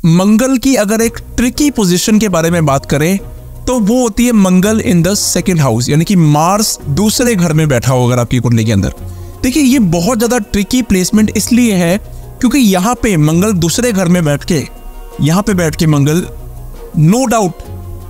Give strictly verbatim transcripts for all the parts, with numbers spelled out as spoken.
मंगल की अगर एक ट्रिकी पोजीशन के बारे में बात करें तो वो होती है Mangal in the second house, यानी कि मार्स दूसरे घर में बैठा हो अगर आपकी कुंडली के अंदर। देखिए ये बहुत ज़्यादा ट्रिकी प्लेसमेंट इसलिए है क्योंकि यहाँ पे मंगल दूसरे घर में बैठ के, यहाँ पे बैठ के मंगल नो डाउट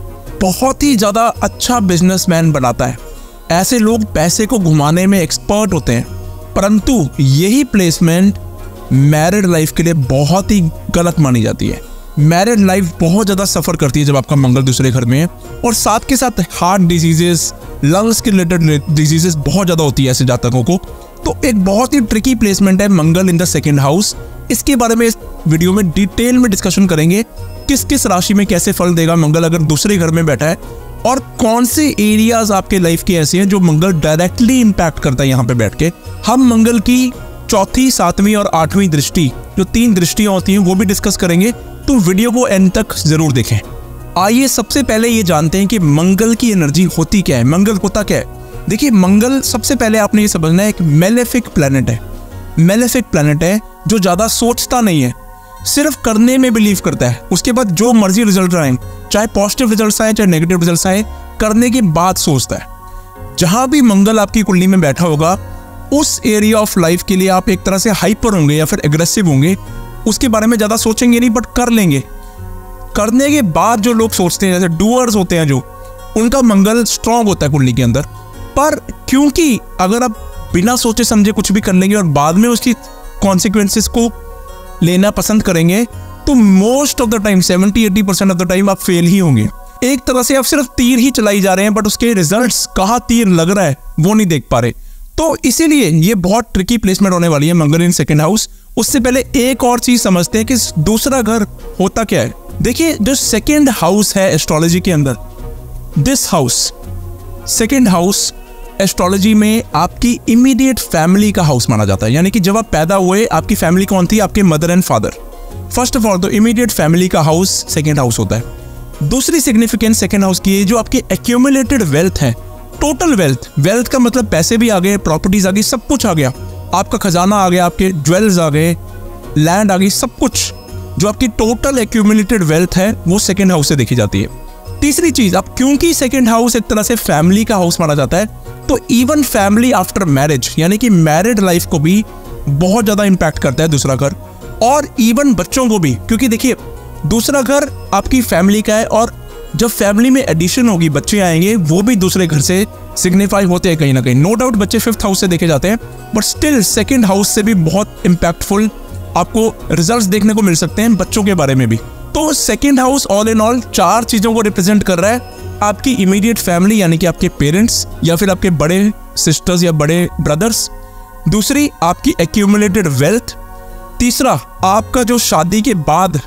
बहुत ही ज़्यादा अच्छा बिजनेसमैन बनाता है। ऐसे लोग पैसे को घुमाने में एक्सपर्ट होते हैं, परंतु यही प्लेसमेंट मैरिड लाइफ के लिए बहुत ही गलत मानी जाती है। मैरिड लाइफ बहुत ज़्यादा सफ़र करती है जब आपका मंगल दूसरे घर में है, और साथ के साथ हार्ट डिजीजेस, लंग्स के रिलेटेड डिजीजेस बहुत ज़्यादा होती है ऐसे जातकों को। तो एक बहुत ही ट्रिकी प्लेसमेंट है Mangal in the second house. इसके बारे में इस वीडियो में डिटेल में डिस्कशन करेंगे, किस किस राशि में कैसे फल देगा मंगल अगर दूसरे घर में बैठा है, और कौन से एरियाज आपके लाइफ के ऐसे हैं जो मंगल डायरेक्टली इम्पैक्ट करता है यहाँ पे बैठ के। हम मंगल की चौथी, सातवीं और आठवीं दृष्टि, जो तीन दृष्टियां होती हैं, वो भी डिस्कस करेंगे, तो वीडियो को एंड तक जरूर देखें। आइए सबसे पहले ये जानते हैं कि मंगल की एनर्जी होती क्या है, मंगल होता क्या है। देखिए मंगल सबसे पहले आपने ये समझना है एक मेलेफिक प्लैनेट है। मेलेफिक प्लैनेट है जो ज़्यादा सोचता नहीं है, सिर्फ करने में बिलीव करता है। उसके बाद जो मर्जी रिजल्ट आए, चाहे पॉजिटिव रिजल्ट आए चाहे नेगेटिव रिजल्ट आए, करने के बाद सोचता है। जहां भी मंगल आपकी कुंडली में बैठा होगा उस एरिया ऑफ लाइफ के लिए आप एक तरह से हाइपर होंगे या फिर एग्रेसिव होंगे। उसके बारे में ज़्यादा सोचेंगे नहीं, बट कर लेंगे। करने के बाद जो लोग सोचते हैं, जैसे डूअर्स होते हैं, जो उनका मंगल स्ट्रांग होता है कुंडली के अंदर। पर क्योंकि अगर आप बिना सोचे समझे कुछ भी कर लेंगे और बाद में उसकी कॉन्सिक्वेंसेस को लेना पसंद करेंगे, तो most of the time seventy eighty percent of the time आप फेल ही होंगे। एक तरह से आप सिर्फ तीर ही चलाई जा रहे हैं, बट उसके रिजल्ट्स कहाँ तीर लग रहा है वो नहीं देख पा रहे। तो इसीलिए ये बहुत ट्रिकी प्लेसमेंट होने वाली है मंगल इन सेकंड हाउस। उससे पहले एक और चीज समझते हैं कि दूसरा घर होता क्या है। देखिए जो सेकंड हाउस है एस्ट्रोलॉजी के अंदर, this house, second house astrology में आपकी इमीडिएट फैमिली का हाउस माना जाता है। यानी कि जब आप पैदा हुए आपकी फैमिली कौन थी, आपके mother and father. First of all तो इमीडिएट फैमिली का हाउस सेकंड हाउस होता है। दूसरी सिग्निफिकेंस सेकंड हाउस की है जो आपकी एक्यूमुलेटेड वेल्थ है, टोटल वेल्थ। वेल्थ का मतलब पैसे भी आ गए, प्रॉपर्टीज आ गई, सब कुछ आ गया, आपका खजाना आ गया, आपके ज्वेल्स आ गए, लैंड आ गई, सब कुछ। जो आपकी टोटल एक्यूमुलेटेड वेल्थ है वो सेकंड हाउस से देखी जाती है। तीसरी चीज, अब क्योंकि सेकंड हाउस एक तरह से फैमिली का हाउस माना जाता है, तो इवन फैमिली आफ्टर मैरिज, यानी कि मैरिड लाइफ को भी बहुत ज्यादा इंपैक्ट करता है दूसरा घर, और इवन बच्चों को भी। क्योंकि देखिए दूसरा घर आपकी फैमिली का है, और जब फैमिली में एडिशन होगी, बच्चे आएंगे, वो भी दूसरे घर से सिग्निफाई होते हैं कहीं ना कहीं। नो डाउट बच्चे फिफ्थ हाउस से देखे जाते हैं, बट स्टिल सेकंड हाउस से भी बहुत इम्पैक्टफुल आपको रिजल्ट्स देखने को मिल सकते हैं बच्चों के बारे में भी। तो second house all in all चार चीजों को रिप्रेजेंट कर रहा है। आपकी इमीडिएट फैमिली यानी कि आपके पेरेंट्स या फिर आपके बड़े सिस्टर्स या बड़े ब्रदर्स। दूसरी आपकी एक्यूमुलेटेड वेल्थ। तीसरा आपका जो शादी के बाद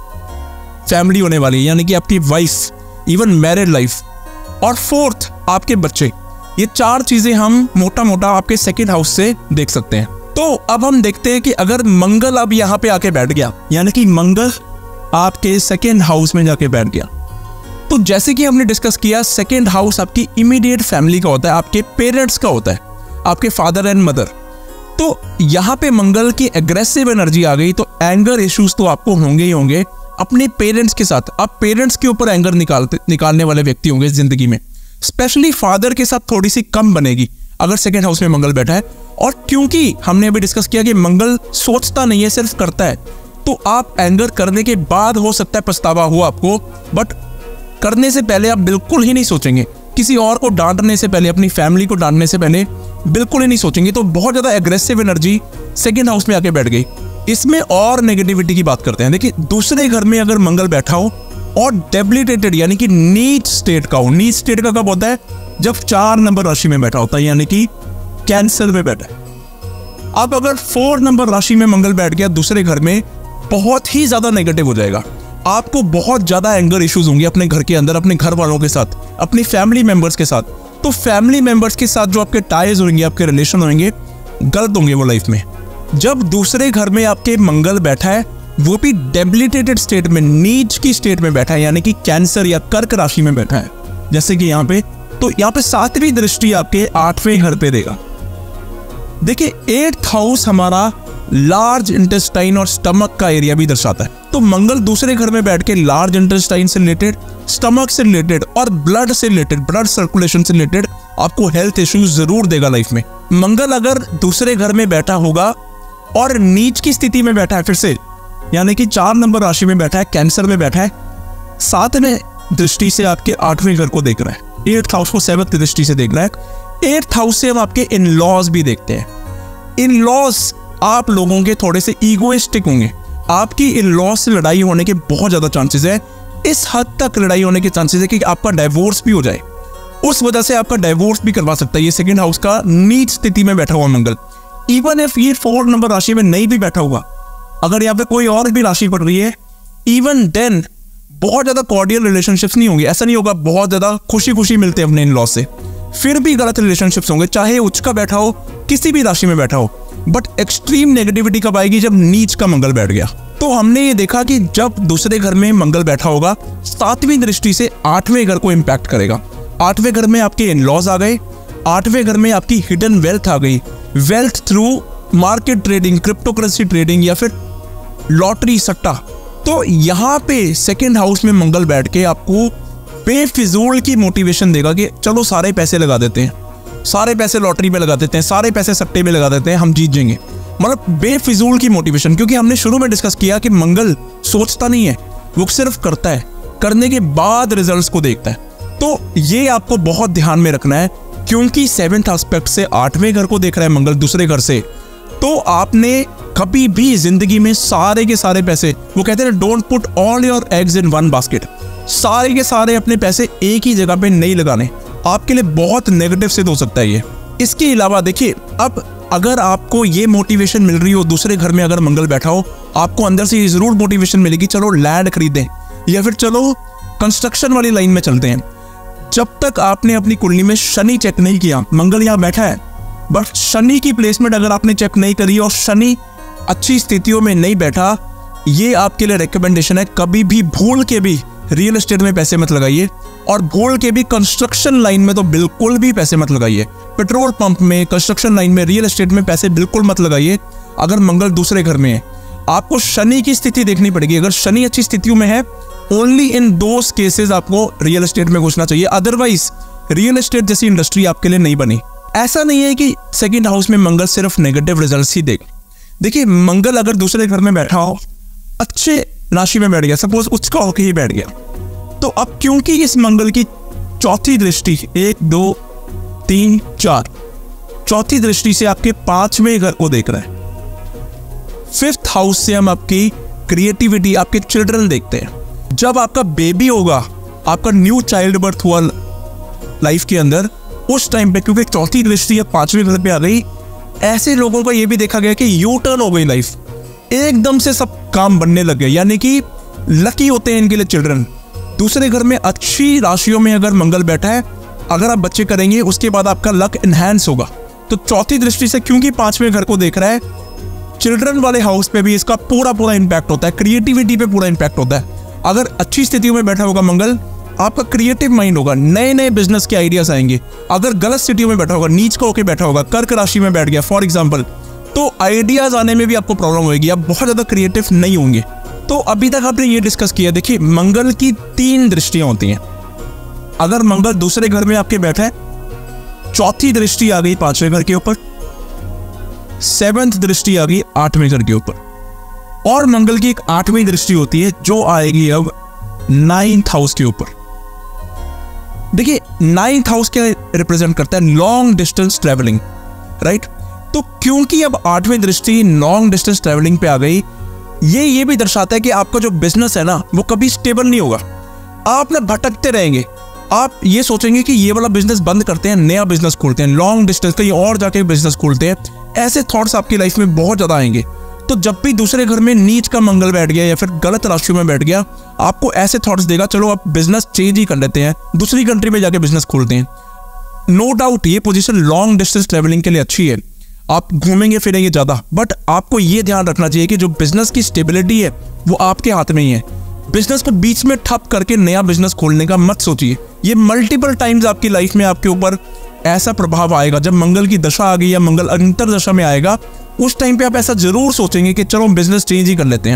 फैमिली होने वाली है, यानी कि आपकी वाइफ, इवन मैरिड लाइफ। और फोर्थ आपके बच्चे। ये चार चीजें हम मोटा मोटा आपके सेकंड हाउस से देख सकते हैं। तो अब हम देखते हैं कि अगर मंगल अब यहाँ पे आके बैठ गया, यानी कि मंगल आपके सेकंड हाउस में जाके बैठ गया, तो जैसे कि हमने डिस्कस किया सेकंड हाउस आपकी इमीडिएट फैमिली का होता है, आपके पेरेंट्स का होता है, आपके फादर एंड मदर। तो यहाँ पे मंगल की एग्रेसिव एनर्जी आ गई, तो एंगर इश्यूज तो आपको होंगे ही होंगे अपने पेरेंट्स के साथ। आप पेरेंट्स के ऊपर एंगर निकालते निकालने वाले व्यक्ति होंगे जिंदगी में। स्पेशली फादर के साथ थोड़ी सी कम बनेगी अगर सेकंड हाउस में मंगल बैठा है। और क्योंकि हमने अभी डिस्कस किया कि मंगल सोचता नहीं है, सिर्फ करता है, तो आप एंगर करने के बाद हो सकता है पछतावा हो आपको, बट करने से पहले आप बिल्कुल ही नहीं सोचेंगे। किसी और को डांटने से पहले, अपनी फैमिली को डांटने से पहले बिल्कुल ही नहीं सोचेंगे। तो बहुत ज्यादा एग्रेसिव एनर्जी सेकंड हाउस में आके बैठ गई। इसमें और नेगेटिविटी की बात करते हैं। देखिए दूसरे घर में अगर मंगल बैठा हो और डेबिलिटेटेड यानी कि नीच स्टेट का हो। नीच स्टेट का कब होता है? जब चार नंबर राशि में बैठा होता है, यानी कि कैंसर में बैठा है। अब अगर फोर नंबर राशि में मंगल बैठ गया दूसरे घर में, बहुत ही ज्यादा नेगेटिव हो जाएगा। आपको बहुत ज्यादा एंगर इश्यूज होंगे अपने घर के अंदर, अपने घर वालों के साथ, अपनी फैमिली मेंबर्स के साथ। तो फैमिली मेंबर्स के साथ जो आपके टाइज होंगे, आपके रिलेशन होंगे, गलत होंगे वो लाइफ में। जब दूसरे घर में आपके मंगल बैठा है, वो भी डेबिलिटेटेड स्टेट में, नीच की स्टेट में बैठा है, यानी कि कैंसर या कर्क राशि में बैठा है, जैसे कि यहाँ पे, तो यहाँ पे सातवीं दृष्टि आपके आठवें घर पे देगा। देखिए एट्थ हाउस हमारा लार्ज इंटेस्टाइन और स्टमक का एरिया भी दर्शाता है। तो मंगल दूसरे घर में बैठ के लार्ज इंटेस्टाइन से रिलेटेड, स्टमक से रिलेटेड और ब्लड से रिलेटेड, ब्लड सर्कुलेशन से रिलेटेड आपको हेल्थ इश्यूज जरूर देगा लाइफ में। मंगल अगर दूसरे घर में बैठा होगा और नीच की स्थिति में बैठा है, फिर से यानी कि चार नंबर राशि में बैठा है, कैंसर में बैठा है, साथ में दृष्टि से आपके आठवें घर को देख रहा है, एट्थ हाउस को सेवंथ दृष्टि से देख रहा है। एट्थ हाउस से हम आपके इन लॉज भी देखते हैं। इन लॉज आप लोगों के थोड़े से ईगोइस्टिक होंगे, आपकी इन लॉज से लड़ाई होने के बहुत ज्यादा चांसेस है। इस हद तक लड़ाई होने के चांसेस है कि आपका डाइवोर्स भी हो जाए, उस वजह से आपका डाइवोर्स भी करवा सकता है ये सेकंड हाउस का नीच स्थिति में बैठा हुआ मंगल। इवन इफ ये फोर नंबर राशि में नहीं भी बैठा हुआ, अगर यहाँ पे कोई और भी राशि पड़ रही है, इवन देन बहुत ज्यादा कॉर्डियल रिलेशनशिप्स नहीं होंगे। ऐसा नहीं होगा बहुत ज्यादा खुशी खुशी मिलते हैं अपने इन लॉज से, फिर भी गलत रिलेशनशिप्स होंगे, चाहे उच्च का बैठा हो, किसी भी राशि में बैठा हो। बट एक्सट्रीम नेगेटिविटी कब आएगी? जब नीच का मंगल बैठ गया। तो हमने ये देखा कि जब दूसरे घर में मंगल बैठा होगा, सातवीं दृष्टि से आठवें घर को इंपैक्ट करेगा। आठवें घर में आपके इन लॉज आ गए, आठवें घर में आपकी हिडन वेल्थ आ गई, wealth through market trading, crypto currency trading या फिर लॉटरी, सट्टा। तो यहाँ पे सेकेंड हाउस में मंगल बैठ के आपको बेफिजूल की मोटिवेशन देगा कि चलो सारे पैसे लगा देते हैं, सारे पैसे लॉटरी में लगा देते हैं, सारे पैसे सट्टे में लगा देते हैं, हम जीत जाएंगे। मतलब बेफिजूल की मोटिवेशन, क्योंकि हमने शुरू में डिस्कस किया कि मंगल सोचता नहीं है, वो सिर्फ करता है, करने के बाद रिजल्ट्स को देखता है। तो ये आपको बहुत ध्यान में रखना है, क्योंकि सेवेंथ एस्पेक्ट से आठवें घर को देख रहा है मंगल दूसरे घर से। तो आपने कभी भी जिंदगी में सारे के सारे पैसे, वो कहते हैं don't put all your eggs in one basket, सारे के सारे अपने पैसे एक ही जगह पे नहीं लगाने, आपके लिए बहुत नेगेटिव सिद्ध हो सकता है ये। इसके अलावा देखिए, अब अगर आपको ये मोटिवेशन मिल रही हो, दूसरे घर में अगर मंगल बैठा हो, आपको अंदर से ये जरूर मोटिवेशन मिलेगी चलो लैंड खरीदें या फिर चलो कंस्ट्रक्शन वाली लाइन में चलते हैं। जब तक आपने अपनी कुंडली में शनि चेक नहीं किया, मंगल यहाँ बैठा है बट शनि की प्लेसमेंट अगर आपने चेक नहीं करी और शनि अच्छी स्थितियों में नहीं बैठा, ये आपके लिए रिकमेंडेशन है, कभी भी भूल के भी रियल एस्टेट में पैसे मत लगाइए और भूल के भी कंस्ट्रक्शन लाइन में तो बिल्कुल भी पैसे मत लगाइए। पेट्रोल पंप में, कंस्ट्रक्शन लाइन में, रियल एस्टेट में पैसे बिल्कुल मत लगाइए अगर मंगल दूसरे घर में है। आपको शनि की स्थिति देखनी पड़ेगी, अगर शनि अच्छी स्थितियों में है, ओनली इन दोस केसेस आपको रियल एस्टेट में घुसना चाहिए, अदरवाइज रियल एस्टेट जैसी इंडस्ट्री आपके लिए नहीं बनी। ऐसा नहीं है कि सेकंड हाउस में मंगल सिर्फ नेगेटिव रिजल्ट्स ही देगा। देखिए, मंगल अगर दूसरे घर में बैठा हो, अच्छे राशि में बैठ गया, सपोज उसका होके ही बैठ गया, तो अब क्योंकि इस मंगल की चौथी दृष्टि, एक दो तीन चार, चौथी दृष्टि से आपके पांचवें घर को देख रहा है। फिफ्थ हाउस से हम आपकी क्रिएटिविटी, आपके चिल्ड्रन देखते हैं। जब आपका बेबी होगा, आपका न्यू चाइल्ड बर्थ हुआ लाइफ के अंदर, उस टाइम पे क्योंकि चौथी दृष्टि या पांचवें घर पे आ गई, ऐसे लोगों का ये भी देखा गया कि यू टर्न हो गई लाइफ, एकदम से सब काम बनने लग गए, यानी कि लकी होते हैं इनके लिए चिल्ड्रन। दूसरे घर में अच्छी राशियों में अगर मंगल बैठा है, अगर आप बच्चे करेंगे उसके बाद आपका लक एनहांस होगा। तो चौथी दृष्टि से क्योंकि पांचवें घर को देख रहा है, चिल्ड्रन वाले हाउस पे भी इसका पूरा पूरा इंपैक्ट होता है, क्रिएटिविटी पे पूरा इंपैक्ट होता है। अगर अच्छी स्थितियों में बैठा होगा मंगल, आपका क्रिएटिव माइंड होगा, नए नए बिजनेस के आइडियाज आएंगे। अगर गलत स्थितियों में बैठा होगा, नीच का होकर बैठा होगा, कर्क राशि में बैठ गया फॉर एग्जाम्पल, तो आइडियाज आने में भी आपको प्रॉब्लम होगी, आप बहुत ज्यादा क्रिएटिव नहीं होंगे। तो अभी तक आपने ये डिस्कस किया। देखिए, मंगल की तीन दृष्टियां होती हैं। अगर मंगल दूसरे घर में आपके बैठा है, चौथी दृष्टि आ गई पांचवें घर के ऊपर, सेवंथ दृष्टि आ गई आठवें घर के ऊपर, और मंगल की एक आठवीं दृष्टि होती है जो आएगी अब नाइन्थ हाउस के ऊपर। देखिए, नाइन्थ हाउस क्या रिप्रेजेंट करता है? Long distance travelling, right. तो क्योंकि अब आठवीं दृष्टि लॉन्ग डिस्टेंस ट्रेवलिंग पे आ गई, ये ये भी दर्शाता है कि आपका जो बिजनेस है ना, वो कभी स्टेबल नहीं होगा, आप ना भटकते रहेंगे। आप ये सोचेंगे कि ये वाला बिजनेस बंद करते हैं, नया बिजनेस खोलते हैं, लॉन्ग डिस्टेंस कहीं और जाके बिजनेस खोलते हैं, ऐसे थॉट्स आपकी लाइफ में बहुत ज्यादा आएंगे। तो जब भी दूसरे घर में नीच का मंगल बैठ गया या फिर गलत राशियों में बैठ गया, आपको ऐसे थॉट्स देगा, चलो आप बिजनेस चेंज ही कर लेते हैं, दूसरी कंट्री में जाके बिजनेस खोलते हैं। नो डाउट ये पोजीशन लॉन्ग डिस्टेंस ट्रेवलिंग के लिए अच्छी है, आप घूमेंगे फिरेंगे ज्यादा, बट आपको ये ध्यान रखना चाहिए कि जो बिजनेस की स्टेबिलिटी है वो आपके हाथ में ही है। बिजनेस को बीच में ठप करके नया बिजनेस खोलने का मत सोचिए। ये मल्टीपल टाइम्स आपकी लाइफ में आपके ऊपर ऐसा प्रभाव आएगा। जब मंगल की दशा आ गई या मंगल अंतर दशा में आएगा, उस टाइम पे आप ऐसा जरूर सोचेंगे कि चलो बिजनेस चेंज ही कर लेते हैं।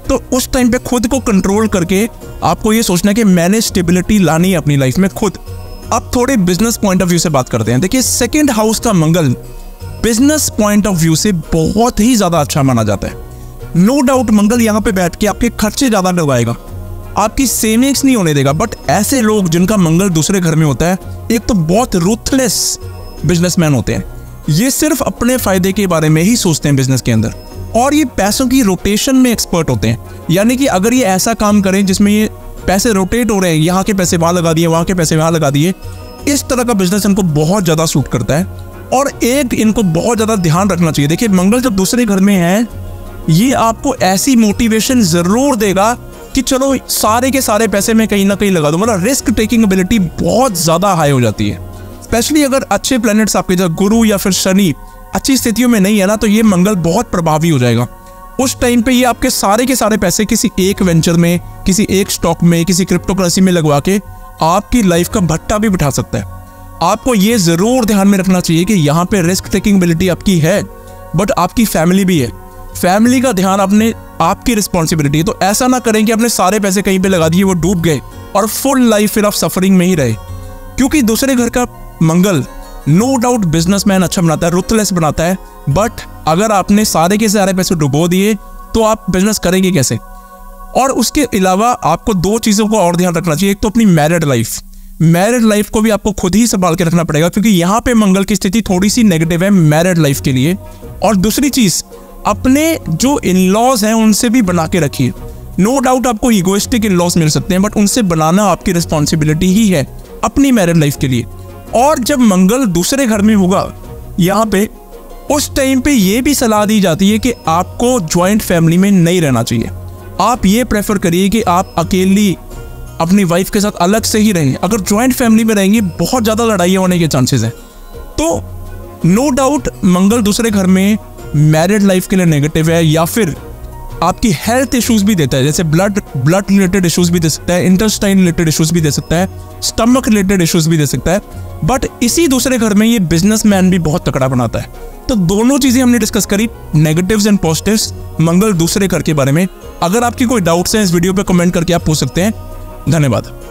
तो उस टाइम पे खुद को कंट्रोल करके आपको ये सोचना है कि मैंने स्टेबिलिटी लानी है अपनी लाइफ में खुद। अब थोड़े बिजनेस पॉइंट ऑफ व्यू से बात करते हैं। देखिए, सेकंड हाउस का Mangal business point of view से बहुत ही ज्यादा अच्छा माना जाता है। नो डाउट मंगल यहाँ पे बैठ के आपके खर्चे ज्यादा करवाएगा, आपकी सेविंग्स नहीं होने देगा। बट ऐसे लोग जिनका मंगल दूसरे घर में होता है, एक तो बहुत रूथलेस बिजनेसमैन होते हैं। ये सिर्फ अपने फायदे के बारे में ही सोचते हैं बिजनेस के अंदर, और ये पैसों की रोटेशन में एक्सपर्ट होते हैं। यानी कि अगर ये ऐसा काम करें जिसमें ये पैसे रोटेट हो रहे हैं, यहाँ के पैसे वहाँ लगा दिए, वहाँ के पैसे वहाँ लगा दिए, इस तरह का बिजनेस इनको बहुत ज़्यादा सूट करता है। और एक इनको बहुत ज़्यादा ध्यान रखना चाहिए। देखिए, मंगल जब दूसरे घर में है, ये आपको ऐसी मोटिवेशन ज़रूर देगा कि चलो सारे के सारे पैसे मैं कहीं ना कहीं लगा दूँ। मतलब रिस्क टेकिंग एबिलिटी बहुत ज़्यादा हाई हो जाती है। स्पेशली अगर अच्छे प्लैनेट्स आपके जैसे गुरु या फिर शनि अच्छी स्थितियों में नहीं है ना, तो ये मंगल बहुत प्रभावी हो जाएगा। उस टाइम पे ये आपके सारे के सारे पैसे किसी एक वेंचर में, किसी एक स्टॉक में, किसी क्रिप्टो करेंसी में लगवा के आपकी लाइफ का भट्टा भी बिठा सकता है। आपको ये ज़रूर ध्यान में रखना चाहिए कि यहाँ पे रिस्क टेकिंग एबिलिटी आपकी है, बट आपकी फैमिली भी है। फैमिली का ध्यान अपने आपकी रिस्पॉन्सिबिलिटी है। तो ऐसा ना करें कि अपने सारे पैसे कहीं पे लगा दिए, वो डूब गए और फुल लाइफ फिर आप सफरिंग में ही रहे। क्योंकि दूसरे घर का मंगल नो डाउट बिजनेसमैन अच्छा बनाता है, रुथलेस बनाता है, बट अगर आपने सारे के सारे पैसे डुबो दिए तो आप बिजनेस करेंगे कैसे। और उसके अलावा आपको दो चीज़ों को और ध्यान रखना चाहिए। एक तो अपनी मैरिड लाइफ, मैरिड लाइफ को भी आपको खुद ही संभाल के रखना पड़ेगा, क्योंकि यहाँ पे मंगल की स्थिति थोड़ी सी नेगेटिव है मैरिड लाइफ के लिए। और दूसरी चीज़, अपने जो इन लॉज हैं उनसे भी बना के रखिए। नो डाउट आपको इगोइस्टिक इन लॉज मिल सकते हैं, बट उनसे बनाना आपकी रिस्पॉन्सिबिलिटी ही है अपनी मैरिड लाइफ के लिए। और जब मंगल दूसरे घर में होगा यहाँ पे, उस टाइम पे ये भी सलाह दी जाती है कि आपको जॉइंट फैमिली में नहीं रहना चाहिए। आप ये प्रेफर करिए कि आप अकेली अपनी वाइफ के साथ अलग से ही रहें। अगर जॉइंट फैमिली में रहेंगे बहुत ज़्यादा लड़ाइयाँ होने के चांसेस हैं। तो नो डाउट मंगल दूसरे घर में मैरिड लाइफ के लिए नेगेटिव है, या फिर आपकी हेल्थ इश्यूज भी देता है, जैसे ब्लड ब्लड रिलेटेड इश्यूज भी दे सकता है, इंटेस्टाइन रिलेटेड इश्यूज भी दे सकता है, स्टमक रिलेटेड इश्यूज भी दे सकता है। बट इसी दूसरे घर में ये बिजनेसमैन भी बहुत तकड़ा बनाता है। तो दोनों चीजें हमने डिस्कस करी, नेगेटिव्स एंड पॉजिटिव्स मंगल दूसरे घर के बारे में। अगर आपकी कोई डाउट्स हैं इस वीडियो पे कमेंट करके आप पूछ सकते हैं। धन्यवाद।